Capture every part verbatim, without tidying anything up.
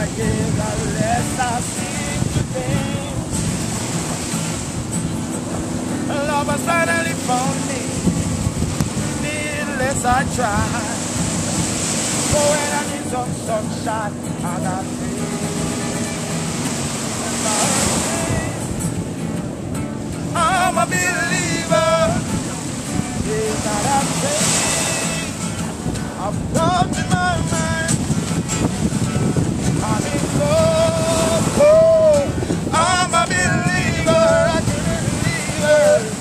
yeah, the less I seem to dance. Love was finally found me, needless I tried. But when I need some sunshine, I got I'm a believer, yeah, that I'm saved. I've loved in my mind, I'm in love. Oh, I'm a believer, I can believe it.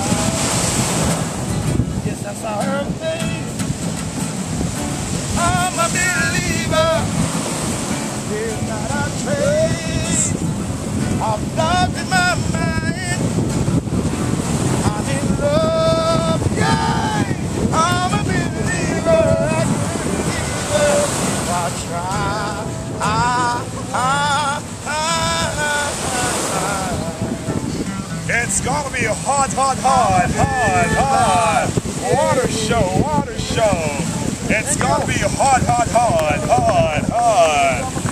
Yes, that's how her face. I'm a believer, there's not a trace of love in my mind. I'm in love, yeah. I'm a believer, I can believe it. I try, ah, ah, ah, ah, ah. It's gonna be a hot, hot, hot, hot, hot water show, water show. It's gonna be hot, hot, hot, hot, hot.